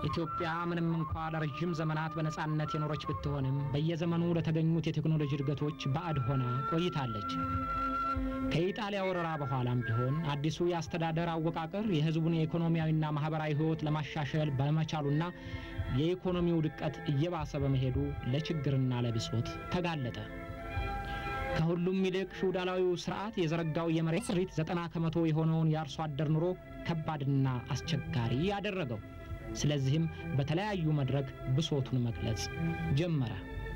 ኢትዮጵያ ምንም እንኳን ለረጅም ዘመናት በነጻነት የኖረች ብትሆንም በየዘመኑ ለተገኙት የቴክኖሎጂ እድገቶች ባዕድ ሆና ቆይታለች። ከኢጣሊያ ወረራ በኋላም ቢሆን አዲሱ የአስተዳደር አወቃቀር የህዝቡን የኢኮኖሚያዊና ማህበራዊ ህይወት ለማሻሻል በመቻሉና የኢኮኖሚው ድቀት እየባሰ በመሄዱ ለችግርና ለብሶት ተጋለጠ። ከሁሉም ይልቅ ፊውዳላዊው ስርዓት የዘረጋው የመሬት ስሪት 90% የሆነውን የአርሶ አደር ኑሮ ከባድና አስቸጋሪ ያደረገው። ስለዚህም በተለያዩ መድረክ ብሶቱን መግለጽ ጀመረ።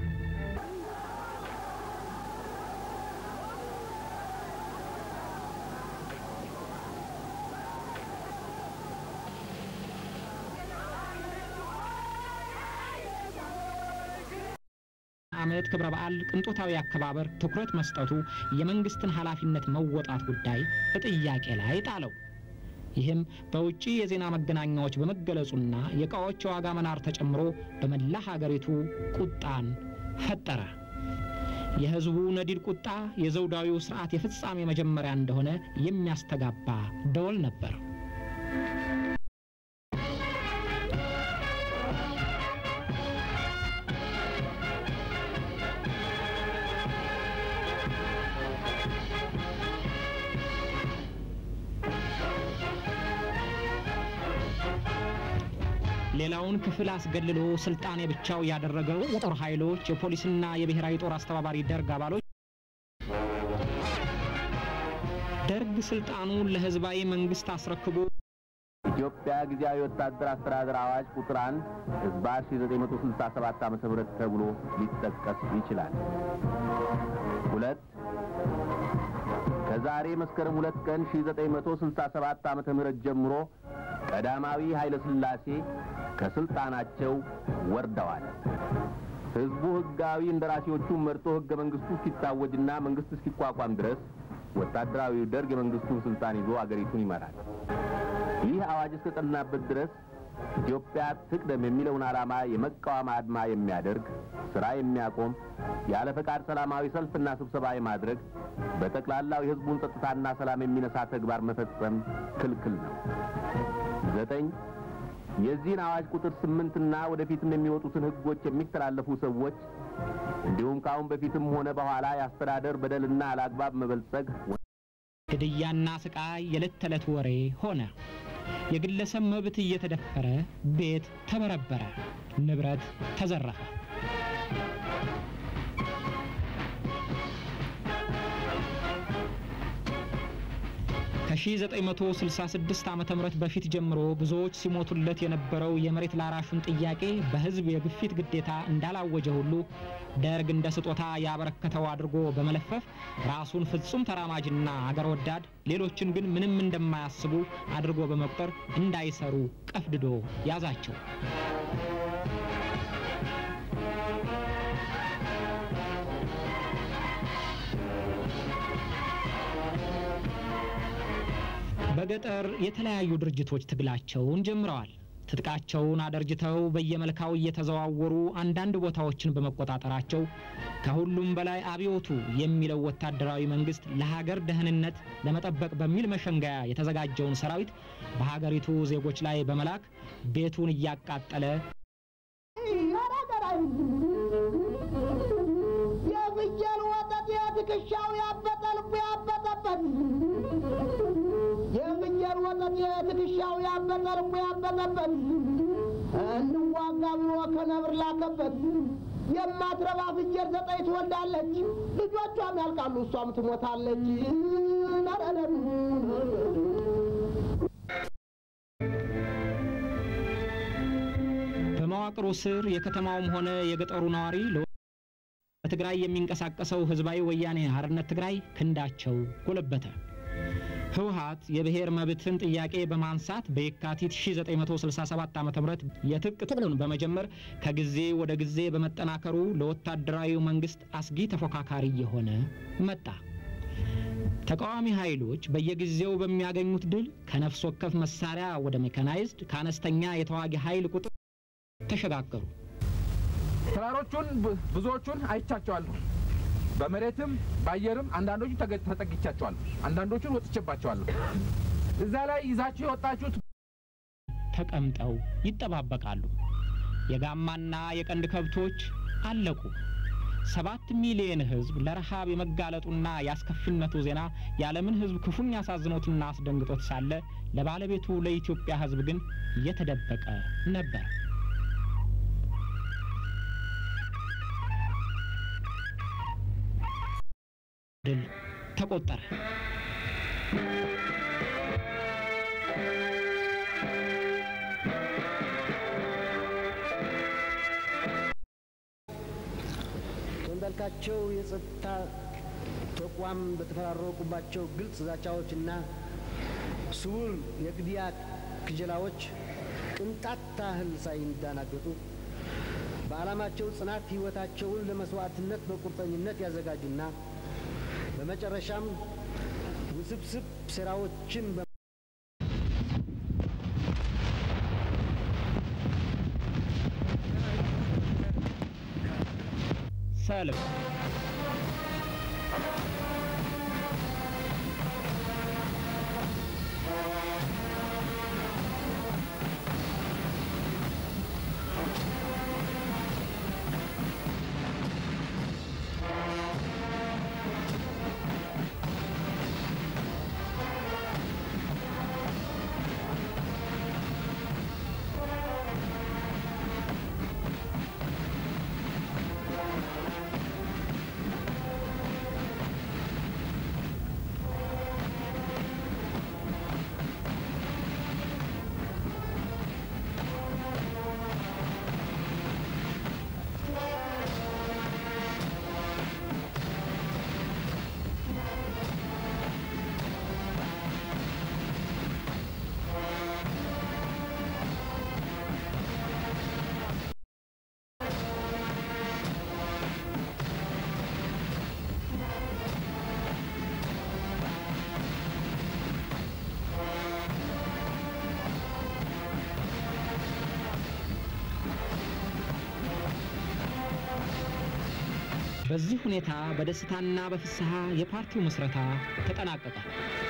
አመት ክብረ በዓል ቅንጦታዊ አከባበር ትኩረት መስጠቱ የመንግስትን ኃላፊነት መወጣት ጉዳይ በጥያቄ ላይ ጣለው። ይህም በውጪ የዜና መገናኛዎች በመገለጹና የቃዎች ዋጋ መናር ተጨምሮ በመላ ሀገሪቱ ቁጣን ፈጠረ። የህዝቡ ነዲድ ቁጣ የዘውዳዊው ስርዓት የፍጻሜ መጀመሪያ እንደሆነ የሚያስተጋባ ደወል ነበር። ሌላውን ክፍል አስገልሎ ስልጣኔ ብቻው ያደረገው የጦር ኃይሎች የፖሊስና የብሔራዊ ጦር አስተባባሪ ደርግ አባሎች ደርግ ስልጣኑን ለህዝባዊ መንግስት አስረክቦ ኢትዮጵያ ጊዜያዊ ወታደር አስተዳደር አዋጅ ቁጥር 1 ህዝባር 1967 ዓ.ም ተብሎ ሊጠቀስ ይችላል። 2 ከዛሬ መስከረም 2 ቀን 1967 ዓ.ም ጀምሮ ቀዳማዊ ኃይለ ሥላሴ ከስልጣናቸው ወርደዋል። ህዝቡ ህጋዊ እንደራሴዎቹ መርጦ ህገ መንግስቱ ሲታወጅና መንግስት ሲቋቋም ድረስ ወታደራዊው ደርግ የመንግስቱን ስልጣን ይዞ አገሪቱን ይመራል። ይህ አዋጅ እስከጸናበት ድረስ ኢትዮጵያ ትቅደም የሚለውን ዓላማ የመቃወም አድማ የሚያደርግ ስራ የሚያቆም ያለ ፈቃድ ሰላማዊ ሰልፍና ስብሰባ የማድረግ በተክላላው የህዝቡን ጸጥታና ሰላም የሚነሳ ተግባር መፈጸም ክልክል ነው። 9 የዚህን አዋጅ ቁጥር 8 እና ወደፊትም የሚወጡትን ህጎች የሚተላለፉ ሰዎች እንዲሁም ካሁን በፊትም ሆነ በኋላ ያስተዳደር በደልና አላግባብ መበልጸግ ግድያና ስቃይ የዕለት ተዕለት ወሬ ሆነ። የግለሰብ መብት እየተደፈረ ቤት ተበረበረ፣ ንብረት ተዘረፈ። ከ1966 ዓመተ ምህረት በፊት ጀምሮ ብዙዎች ሲሞቱለት የነበረው የመሬት ላራሹን ጥያቄ በህዝብ የግፊት ግዴታ እንዳላወጀ ሁሉ ደርግ እንደ ስጦታ ያበረከተው አድርጎ በመለፈፍ ራሱን ፍጹም ተራማጅና አገር ወዳድ ሌሎችን ግን ምንም እንደማያስቡ አድርጎ በመቁጠር እንዳይሰሩ ቀፍድዶ ያዛቸው። በገጠር የተለያዩ ድርጅቶች ትግላቸውን ጀምረዋል። ትጥቃቸውን አደርጅተው በየመልካው እየተዘዋወሩ አንዳንድ ቦታዎችን በመቆጣጠራቸው ከሁሉም በላይ አብዮቱ የሚለው ወታደራዊ መንግስት ለሀገር ደህንነት ለመጠበቅ በሚል መሸንጋያ የተዘጋጀውን ሰራዊት በሀገሪቱ ዜጎች ላይ በመላክ ቤቱን እያቃጠለ የብጀል ወጣት የትክሻው ያበጠልቡ ያበጠበት የብጀል ወጣት የትክሻው ያበጠልቡ ያበጠበት እንዋጋ ብሎ ከነብር ላከበት የማትረባ ፍጀር 9 ትወልዳለች ልጆቿም ያልቃሉ እሷም ትሞታለች። በመዋቅሩ ስር የከተማውም ሆነ የገጠሩ ነዋሪ በትግራይ የሚንቀሳቀሰው ህዝባዊ ወያኔ ሓርነት ትግራይ ክንዳቸው ጎለበተ። ህወሓት የብሔር መብትን ጥያቄ በማንሳት በየካቲት 1967 ዓ.ም የትጥቅ ትግሉን በመጀመር ከጊዜ ወደ ጊዜ በመጠናከሩ ለወታደራዊ መንግስት አስጊ ተፎካካሪ የሆነ መጣ። ተቃዋሚ ኃይሎች በየጊዜው በሚያገኙት ድል ከነፍስ ወከፍ መሳሪያ ወደ ሜካናይዝድ ካነስተኛ የተዋጊ ኃይል ቁጥር ተሸጋገሩ። ተራሮቹን ብዙዎቹን አይቻቸዋለሁ። በመሬትም ባየርም አንዳንዶቹ ተጠግቻቸዋለሁ፣ አንዳንዶቹን ወጥቼባቸዋለሁ። እዛ ላይ ይዛችሁ የወጣችሁት ተቀምጠው ይጠባበቃሉ። የጋማና የቀንድ ከብቶች አለቁ። 7 ሚሊዮን ህዝብ ለረሃብ የመጋለጡና ያስከፊነቱ ዜና የዓለምን ህዝብ ክፉኛ አሳዝኖትና አስደንግጦት ሳለ ለባለቤቱ ለኢትዮጵያ ህዝብ ግን እየተደበቀ ነበር። ድል ተቆጠረ። ተንበልካቸው የጸጥታ ተቋም በተፈራረቁባቸው ግልጽ ዛቻዎችና ስውር የግድያ ክጀላዎች ቅንጣት ታህል ሳይንዳናገጡ በዓላማቸው ጽናት ህይወታቸውን ለመስዋዕትነት በቁርጠኝነት ያዘጋጁና በመጨረሻም ውስብስብ ሥራዎችን ሰልፍ በዚህ ሁኔታ በደስታና በፍስሐ የፓርቲው መስረታ ተጠናቀቀ።